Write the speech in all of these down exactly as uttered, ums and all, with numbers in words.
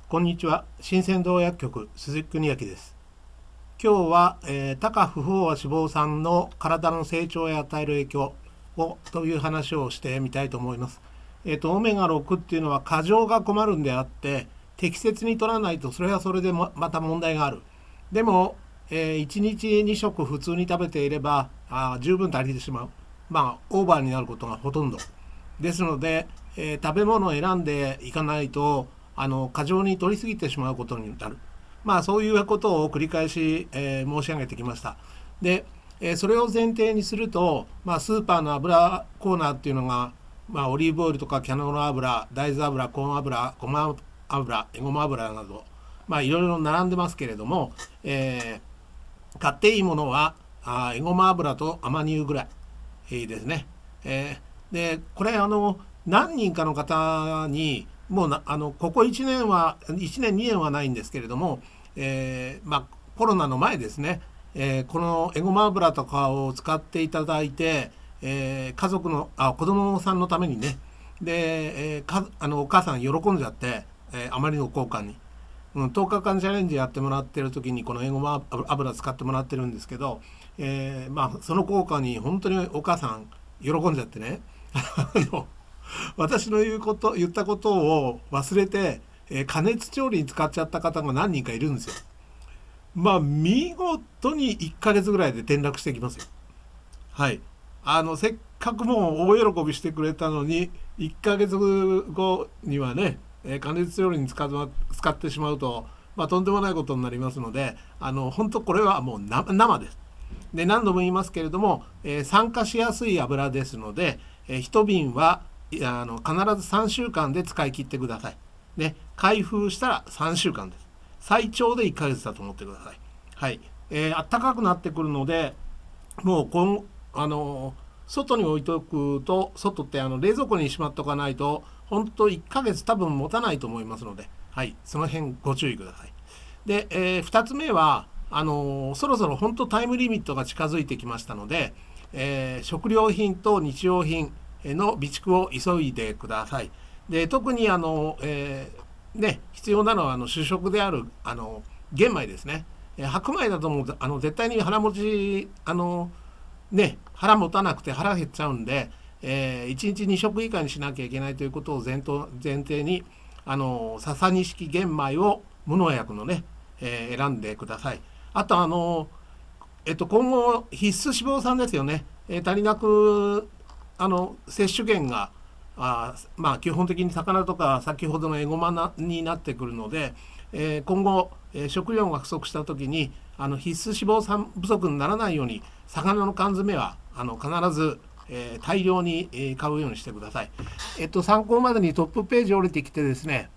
こんにちは。新鮮堂薬局鈴木邦明です。今日は、えー、多価不飽和脂肪酸の体の成長へ与える影響をという話をしてみたいと思います。えーと、オメガろくっていうのは過剰が困るんであって、適切に取らないとそれはそれでまた問題がある。でも、えー、いちにちに食普通に食べていればあ十分足りてしまう。まあオーバーになることがほとんどですので、えー、食べ物を選んでいかないとあの過剰に摂りすぎてしまうことになる。まあそういうことを繰り返し、えー、申し上げてきました。で、えー、それを前提にすると、まあ、スーパーの油コーナーっていうのが、まあ、オリーブオイルとかキャノーラ油、大豆油、コーン油、ごま油、エゴマ油など、まあいろいろ並んでますけれども、えー、買っていいものはあエゴマ油とアマニ油ぐらい、えー、ですね。えー、でこれあの何人かの方にもうなあのここいちねんはいちねんにねんはないんですけれども、えーまあ、コロナの前ですね、えー、このエゴマ油とかを使っていただいて、えー、家族のあ子供さんのためにねで、えー、かあのお母さん喜んじゃって、えー、あまりの効果に、うん、とおかかんチャレンジやってもらってる時にこのエゴマ油使ってもらってるんですけど、えーまあ、その効果に本当にお母さん喜んじゃってねあの私の言うこと言ったことを忘れて、えー、加熱調理に使っちゃった方が何人かいるんですよ。まあ見事にいっかげつぐらいで転落してきますよ。はい。あのせっかくもう大喜びしてくれたのにいっかげつごにはね、えー、加熱調理に使っ使ってしまうと、まあ、とんでもないことになりますので、あの本当これはもう生です。で何度も言いますけれども、えー、酸化しやすい油ですので、えー、一瓶はいやあの必ずさんしゅうかんで使い切ってください。ね、開封したらさんしゅうかんです。最長でいっかげつだと思ってください。はい。えー、暖かくなってくるので、もうこんあの外に置いとくと、外ってあの冷蔵庫にしまっておかないと、本当いっかげつ多分持たないと思いますので、はい、その辺ご注意ください。で、えー、ふたつめはあのそろそろ本当タイムリミットが近づいてきましたので、えー、食料品と日用品の備蓄を急いでください。で特にあの、えーね、必要なのはあの主食であるあの玄米ですね。えー、白米だともうあの絶対に腹持ちあのね腹持たなくて腹減っちゃうんで、えー、いちにちに食以下にしなきゃいけないということを前頭前提にあの笹錦玄米を無農薬のね、えー、選んでください。あとあのえっと今後必須脂肪酸ですよね。えー、足りなくあの摂取源があまあ基本的に魚とか先ほどのエゴマなになってくるので、えー、今後、えー、食料が不足した時にあの必須脂肪酸不足にならないように魚の缶詰はあの必ず、えー、大量に、えー、買うようにしてください。えっと参考までにトップページ降りてきてですね、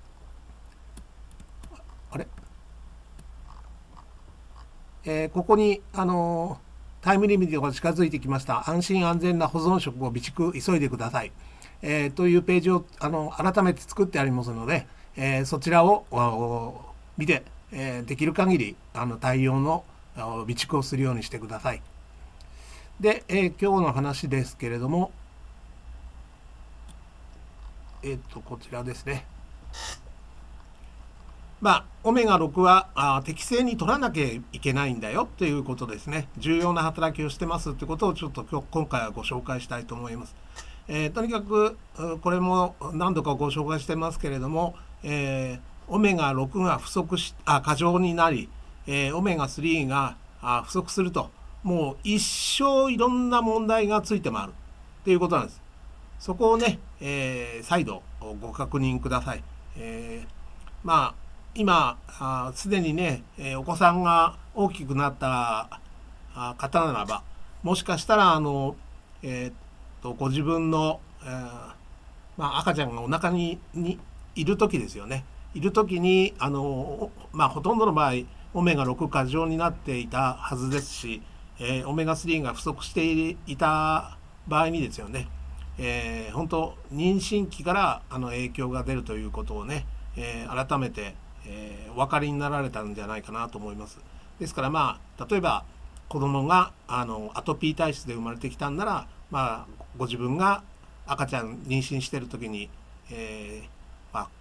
あれ、えー、ここにあのータイムリミットが近づいてきました。安心安全な保存食を備蓄急いでください。えー、というページをあの改めて作ってありますので、えー、そちらを見て、えー、できる限りあの大量の備蓄をするようにしてください。で、えー、今日の話ですけれども、えっとこちらですね。まあ、オメガろくはあ適正に取らなきゃいけないんだよということですね。重要な働きをしてますということをちょっと今日今回はご紹介したいと思います。えー、とにかくこれも何度かご紹介してますけれども、えー、オメガろくが不足しあ過剰になり、えー、オメガスリーがあ不足するともう一生いろんな問題がついて回るということなんです。そこをね、えー、再度ご確認ください。えー、まあ今すでにね、えー、お子さんが大きくなった方ならばもしかしたらあの、えー、っとご自分の、えーまあ、赤ちゃんがお腹ににいる時ですよね。いる時にあの、まあ、ほとんどの場合オメガろく過剰になっていたはずですし、えー、オメガスリーが不足していた場合にですよね、えー、本当妊娠期からあの影響が出るということをね、えー、改めてえー、お分かりになられたんじゃないかなと思います。ですからまあ例えば子供があのアトピー体質で生まれてきたんなら、まあ、ご自分が赤ちゃん妊娠してる時に、えーまあ、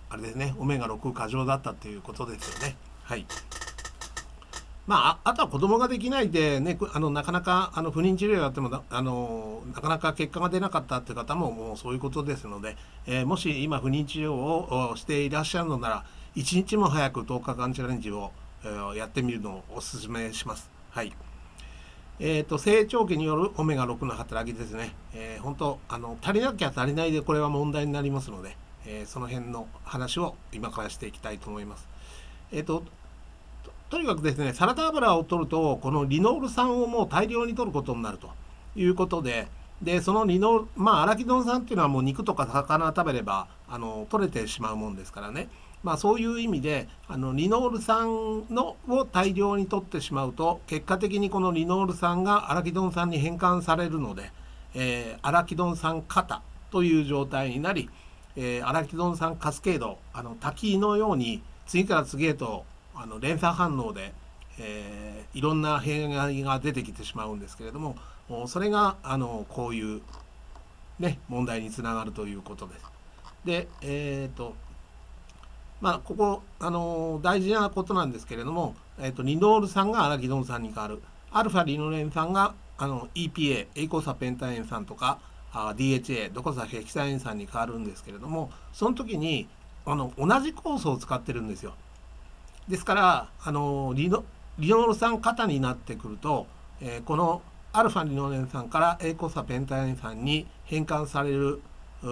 あれですね、オメガろく過剰だったということですよね。はい。まあ、あとは子供ができないで、ね、あのなかなかあの不妊治療やってもあのなかなか結果が出なかったという方ももうそういうことですので、えー、もし今不妊治療をしていらっしゃるのならいちにちも早くとおかかんチャレンジを、えー、やってみるのをお勧めします。はい。えーと、成長期によるオメガろくの働きですね。えー、本当あの足りなきゃ足りないでこれは問題になりますので、えー、その辺の話を今からしていきたいと思います。えーととにかくですね、サラダ油を取るとこのリノール酸をもう大量に取ることになるということで、でそのリノールまあアラキドン酸っていうのはもう肉とか魚食べればあの取れてしまうもんですからね、まあ、そういう意味であのリノール酸のを大量に取ってしまうと結果的にこのリノール酸がアラキドン酸に変換されるので、えー、アラキドン酸過多という状態になり、えー、アラキドン酸カスケードあの滝のように次から次へとあの連鎖反応で、えー、いろんな弊害が出てきてしまうんですけれども、それがあのこういう、ね、問題につながるということです。で、えーとまあ、ここあの大事なことなんですけれども、えーと、リノール酸がアラキドン酸に変わる、アルファリノレン酸があの イーピーエー、エイコサペンタエン酸とかあ ディーエイチエー、ドコサヘキサエン酸に変わるんですけれども、その時にあの同じ酵素を使ってるんですよ。ですからあのリノリノール酸過多になってくると、えー、このアルファリノレン酸からエイコサペンタエン酸に変換される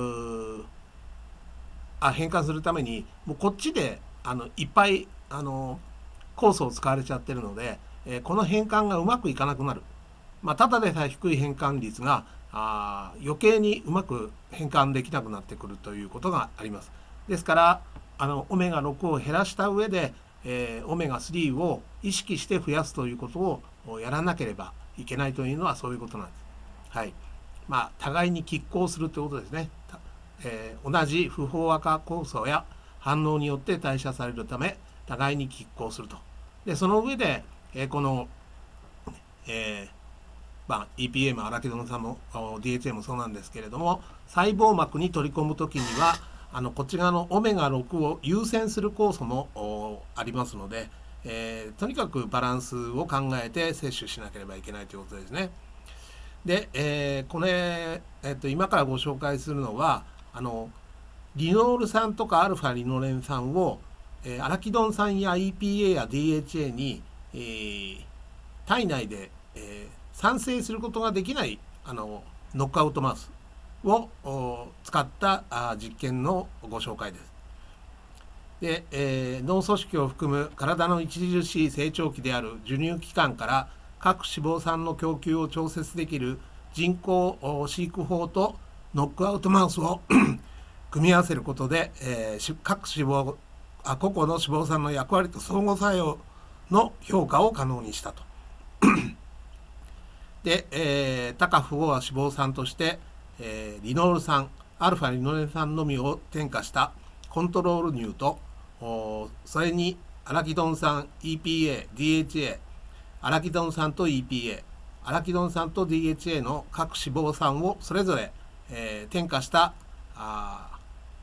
あ変換するためにもうこっちであのいっぱいあの酵素を使われちゃってるので、えー、この変換がうまくいかなくなる、まあ、ただでさえ低い変換率があ余計にうまく変換できなくなってくるということがあります。ですからあのオメガろくを減らした上でえー、オメガスリーを意識して増やすということをやらなければいけないというのはそういうことなんです。はい。まあ互いに拮抗するということですね。えー、同じ不飽和化酵素や反応によって代謝されるため互いに拮抗すると。でその上で、えー、この、えーまあ、イーピーエー もアラキドン酸も ディーエイチエー もそうなんですけれども、細胞膜に取り込むときにはあのこっち側のオメガろくを優先する酵素もありますので、えー、とにかくバランスを考えて摂取しなければいけないということですね。で、えー、これ、えー、と今からご紹介するのはあのリノール酸とかアルファリノレン酸を、えー、アラキドン酸や イーピーエー や ディーエイチエー に、えー、体内で、えー、産生することができないあのノックアウトマウスを使った実験のご紹介です。で、えー、脳組織を含む体の著しい成長期である授乳期間から各脂肪酸の供給を調節できる人工飼育法とノックアウトマウスを組み合わせることで、えー、各脂肪あ個々の脂肪酸の役割と相互作用の評価を可能にしたと。で、えー、多価不飽和脂肪酸としてえー、リノール酸、アルファリノレン酸のみを添加したコントロール乳と、それにアラキドン酸、イーピーエー、ディーエイチエー、アラキドン酸と イーピーエー、アラキドン酸と ディーエイチエー の各脂肪酸をそれぞれ、えー、添加したあ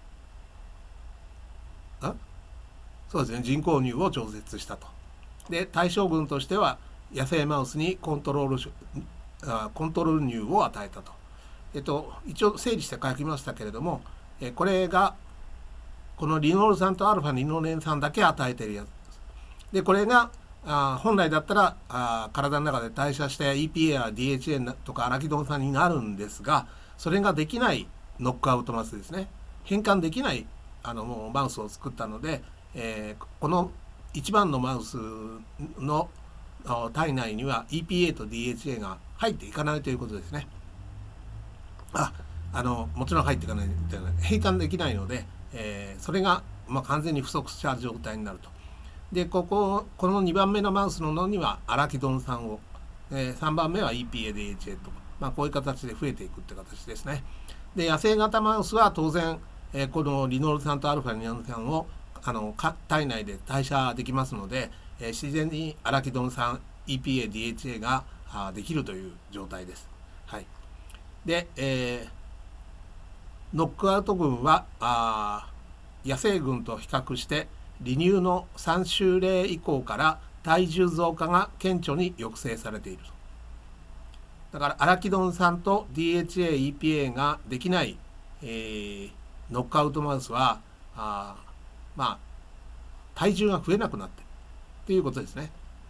あそうですね、人工乳を調節したと。で、対象群としては野生マウスにコントロールあコントロール乳を与えたと。えっと、一応整理して書きましたけれども、えこれがこのリノール酸とアルファリノレン酸だけ与えているやつです。でこれがあ本来だったらあ体の中で代謝して イーピーエー や ディーエイチエー とかアラキドン酸になるんですが、それができないノックアウトマウスですね。変換できないあのもうマウスを作ったので、えー、この一番のマウスの体内には イーピーエー と ディーエイチエー が入っていかないということですね。ああのもちろん入っていかない変換できないので、えー、それが、まあ、完全に不足した状態になると。でこここのにばんめのマウスの脳にはアラキドン酸を、えー、さんばんめは イーピーエー ディーエイチエー とか、まあ、こういう形で増えていくって形ですね。で野生型マウスは当然、えー、このリノール酸とアルファリノール酸をあの体内で代謝できますので、えー、自然にアラキドン酸 イーピーエー ディーエイチエー があできるという状態です。はい、で、えー、ノックアウト群はあ野生群と比較して離乳のさん週例以降から体重増加が顕著に抑制されていると。だからアラキドン酸と ディーエイチエー、イーピーエー ができない、えー、ノックアウトマウスはあまあ体重が増えなくなっているということですね。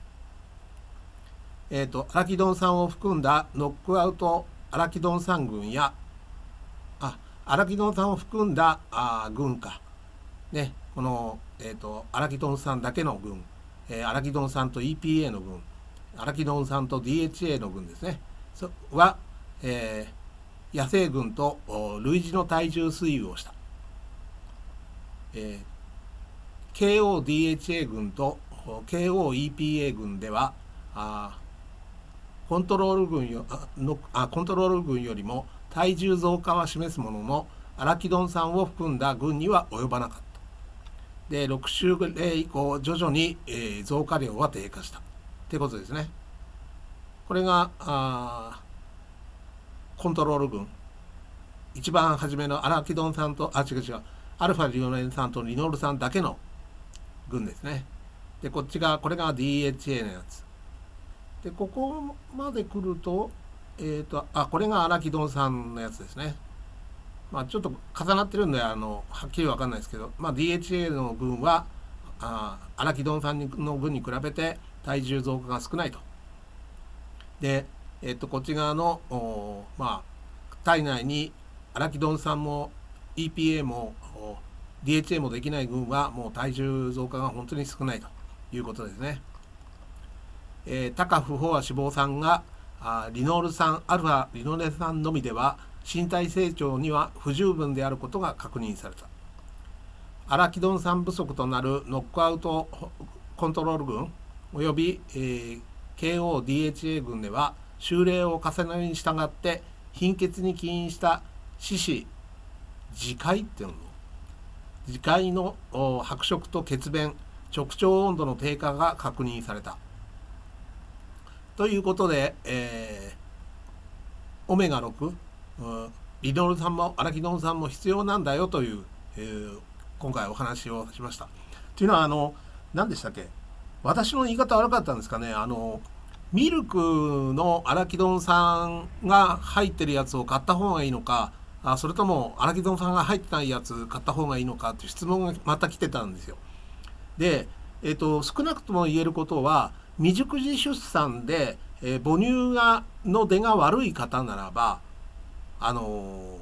えーと、アラキドン酸を含んだノックアウトアラキドン酸群やあアラキドン酸を含んだあ群か、ね、この、えーと、アラキドン酸だけの群、えー、アラキドン酸と イーピーエー の群、アラキドン酸と ディーエイチエー の群ですねは、えー、野生群と類似の体重推移をした、えー、ケーオーディーエイチエー 群と ケーオーイーピーエー 群ではあコントロール群よのあコントロール群よりも体重増加は示すもののアラキドン酸を含んだ群には及ばなかった。でろく週例以降徐々に、えー、増加量は低下したってことですね。これがあコントロール群、一番初めのアラキドン酸とあ違う違うアルファリノレン酸とリノール酸だけの群ですね。でこっちがこれが ディーエイチエー のやつで、ここまで来るとえーとあこれがアラキドン酸のやつですね。まあちょっと重なってるんであのはっきり分かんないですけど、まあ、ディーエイチエー の群はあアラキドン酸の群に比べて体重増加が少ないと。で、えー、とこっち側のまあ体内にアラキドン酸も イーピーエー も ディーエイチエー もできない群はもう体重増加が本当に少ないということですね。えー、多不飽和脂肪酸があリノール酸アルファリノレン酸のみでは身体成長には不十分であることが確認された。アラキドン酸不足となるノックアウトコントロール群および、えー、ケーオーディーエイチエー 群では週例を重ねるに従って貧血に起因した四肢耳介っていうの耳介の白色と血便直腸温度の低下が確認されたということで、えー、オメガろく、うん、リノール酸もアラキドン酸も必要なんだよという、えー、今回お話をしました。というのはあの何でしたっけ、私の言い方悪かったんですかね。あのミルクのアラキドン酸が入ってるやつを買った方がいいのか、あそれともアラキドン酸が入ってないやつ買った方がいいのかっていう質問がまた来てたんですよ。で、えーと、少なくとも言えることは未熟児出産で、えー、母乳がの出が悪い方ならばあのー、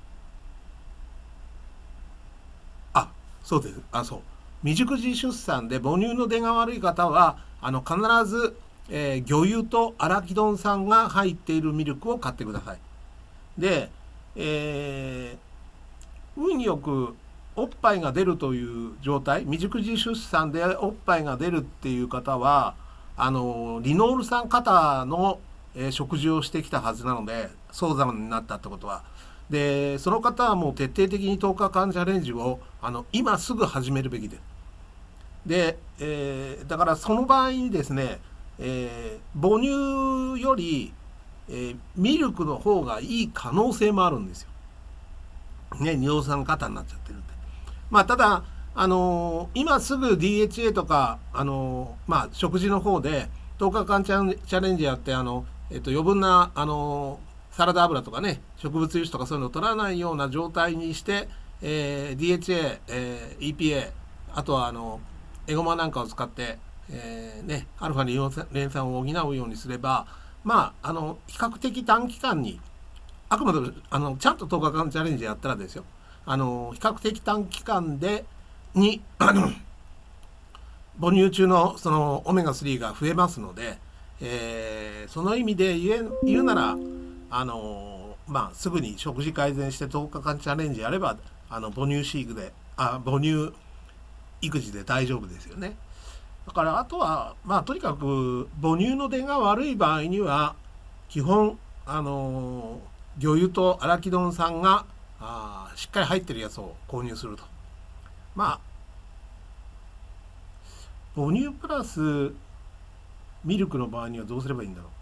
あそうですあそう未熟児出産で母乳の出が悪い方はあの必ず、えー、魚油とアラキドン酸が入っているミルクを買ってください。で、えー、運よくおっぱいが出るという状態、未熟児出産でおっぱいが出るっていう方はあのリノール酸過多の、えー、食事をしてきたはずなので早産になったってことはで、その方はもう徹底的にとおかかんチャレンジをあの今すぐ始めるべきです。で、えー、だからその場合にですね、えー、母乳より、えー、ミルクの方がいい可能性もあるんですよ。ね、尿酸過多になっちゃってるんで。まあただあのー、今すぐ ディーエイチエー とか、あのー、まあ食事の方でとおかかんチャレンジやってあの、えっと、余分な、あのー、サラダ油とかね植物油脂とかそういうのを取らないような状態にして、えー、ディーエイチエー、えー、イーピーエー あとはあのエゴマなんかを使って、えーね、アルファリノレン酸を補うようにすればまああの比較的短期間にあくまであのちゃんととおかかんチャレンジやったらですよ、あの比較的短期間でにあの母乳中のそのオメガスリーが増えますので、えー、その意味で言え言うならあの、まあ、すぐに食事改善してとおかかんチャレンジやればあの母乳飼育であ母乳育児で大丈夫ですよね。だからあとはまあとにかく母乳の出が悪い場合には基本あの魚油とアラキドン酸があしっかり入ってるやつを購入すると。まあ母乳プラスミルクの場合にはどうすればいいんだろ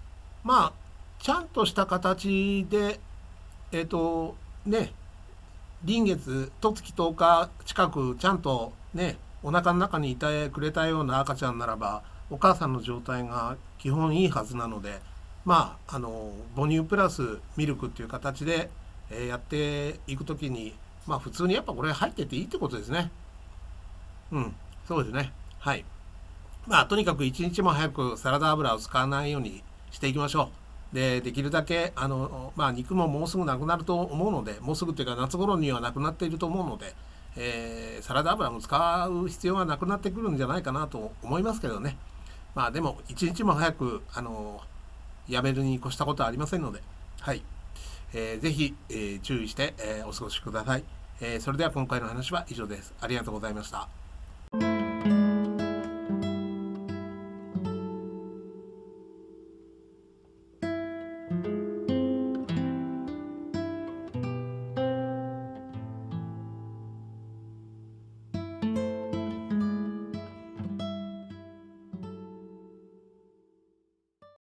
う。まあちゃんとした形でえっとね臨月十月とおか近くちゃんとねお腹の中にいてくれたような赤ちゃんならばお母さんの状態が基本いいはずなので、まああの母乳プラスミルクっていう形で、えーやっていくときに、まあ普通にやっぱこれ入ってていいってことですね。うん、そうですね。はい。まあとにかく一日も早くサラダ油を使わないようにしていきましょう。で、できるだけあの、まあ、肉ももうすぐなくなると思うので、もうすぐというか夏頃にはなくなっていると思うので、えーサラダ油も使う必要はなくなってくるんじゃないかなと思いますけどね。まあでも一日も早くあのやめるに越したことはありませんので、はい、えーぜひ、えー注意して、えーお過ごしください。えーそれでは今回の話は以上です。ありがとうございました。